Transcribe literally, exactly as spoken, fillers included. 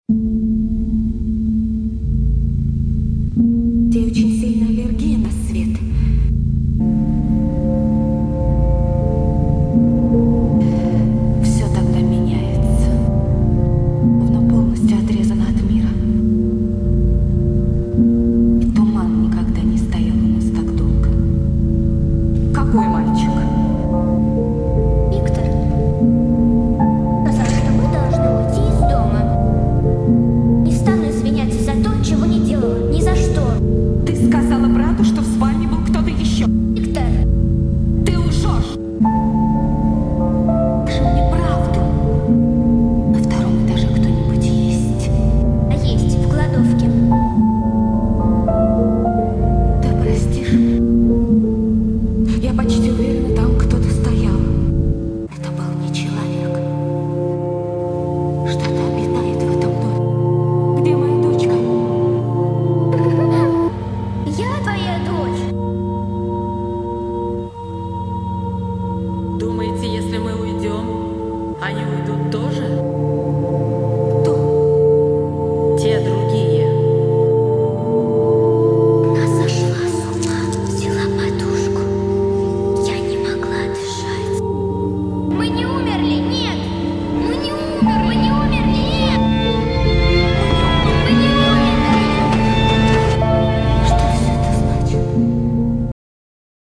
Тебе очень сильная аллергия на свет. Все тогда меняется. Словно полностью отрезана от мира. И туман никогда не стоял у нас так долго. Какой мальчик? Виктор сказал, что мы должны уйти из дома. Не стану извиняться за то, чего не делала, ни за что. Ты сказала брату, что в спальне был кто-то еще. Виктор, Ты лжешь. Скажи мне правду. На втором этаже кто-нибудь есть? а есть в кладовке. Ты простишь? Я почти уверена, там кто-то стоял. Это был не человек. Что-то обитает в этом доме. Где моя дочка? Я твоя дочь. Думаете, если мы уйдем, они уйдут тоже?